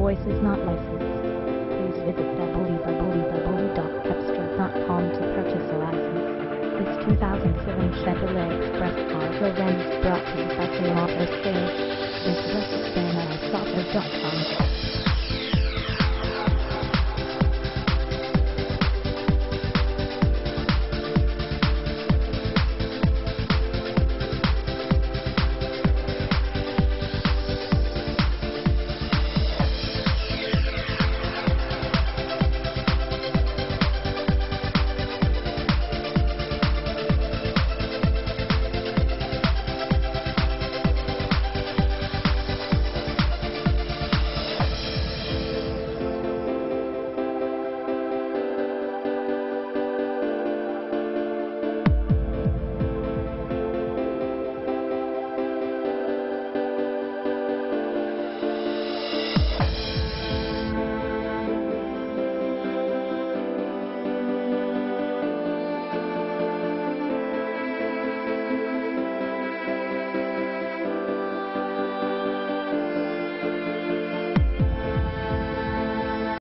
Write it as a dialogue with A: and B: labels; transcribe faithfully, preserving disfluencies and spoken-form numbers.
A: voice is not licensed. Please visit w w w dot cepstral dot com to purchase a license. This two thousand seven Chevrolet Express cargo van is brought to you by Sale Auto Sales. Visit us at sale auto dot com.